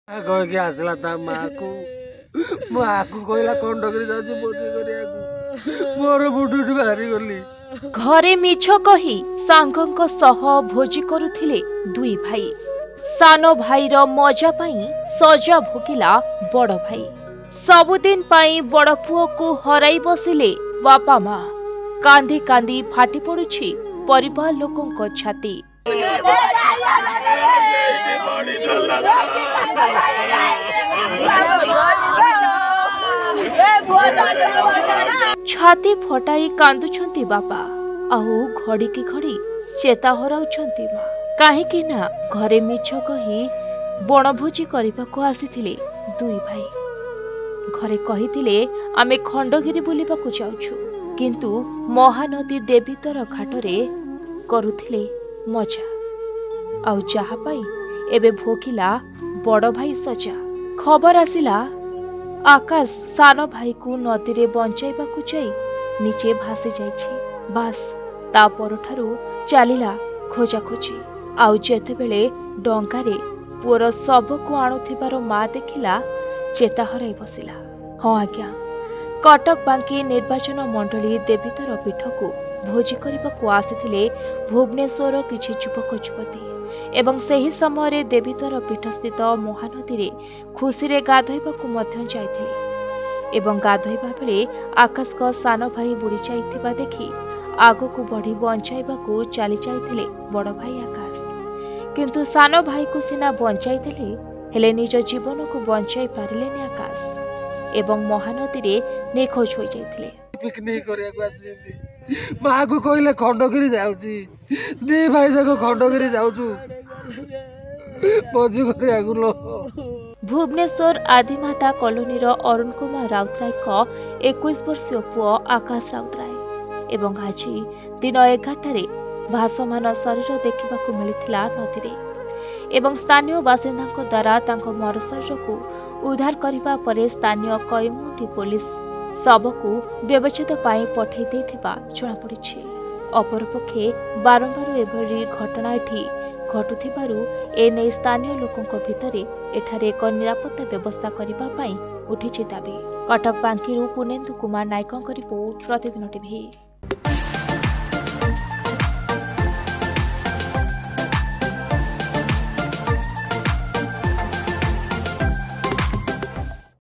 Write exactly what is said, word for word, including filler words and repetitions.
कहके आसला ता माँ को माँ को कहला खंडगिरी जाऊँ भोजी कर मोर मुंडु बाहरी गली घरे मिछ कही सांगଙ୍କ सह भोजी करुथिले दुई भाई। सानो भाईर मजा पाई सजा भोगिला बड़ भाई। सबुदिन पाई बड़ पुओ को हराई बसिले बापा माँ। कांदी कांदी फाटी पड़ुछि परिवार लोकंक छाती। छाती फटाई कांदुछंती बापा आउ घड़ी की घड़ी चेता हराउछंती माँ। काहेकि ना घरे मिछ कही बणभोजी करबाको आसीथिले दुई भाई। घरे कहिथिले आमे खंडगिरी बुलिबाको जाउछु किंतु महानदी देवीतर घाटरे करुथिले मजा। आउ जहा पाई एबे भोगिला बड़ भाई सजा। खबर आसिला आकाश सानो भाई को नदी रे बंचाइबाकु जाई नीचे भासी जाइछि। बास ता परठारु चलिला खोजा खोजी। आउ जेतेबेले डंगारे पुअर सब को आणुथिबार माँ देखिला चेता हराई बसिला। हाँ आज्ञा कटक बांकी निर्वाचन मंडली देवीतर पीठ को भोजी करबाकु आसिथिले भुवनेश्वर किछि युवक युवती एवं सही समय देवीतर पीठ स्थित महानदी रे खुशी रे गाधोइबाकु मध्य जाइथिले एवं गाधोइबा बेले आकाश को सानो भाई बुड़ी जाइथिबा देखि आगो को बढ़ी बंचाइबाकु चली जाइथिले बड़ भाई आकाश। किंतु सानो भाई को सिना बंचाई देले हेले निज जीवन को बंचाई पारिलेनी आकाश एवं महानदी रे निखोज हो जाइथिले। पिकनिक करिया को आछि माँ को कहले खंडगिरी जाउची दी भाई जाको खंडगिरी जाउछु भोजी करिया को लो। भुवनेश्वर आदिमाता कॉलोनीर अरुण कुमार राउतराय को इक्कीस वर्षीय पुओ आकाश राउतराय एवं आज दिन एगारटारे भासमान शरीर देखा मिलता नदी रे एवं स्थानीय बासिंदा द्वारा तांको मर शरीर को उद्धार करने पर स्थानीय कईमुंडी पुलिस शव को व्यवच्छेद पाई पठै देथिबा जणा पड़िछि। अपरपक्षे बारंबार एभली घटना एठी घटुथिबारु एने स्थानीय लोकंक भितरे एठारे एक निरापत्ता व्यवस्था करिबा पाई उठिछि दाबी। कटक बांकीरू पुनेन्दु कुमार नायकଙ୍କ रिपोर्ट प्रतिदिन टीवी।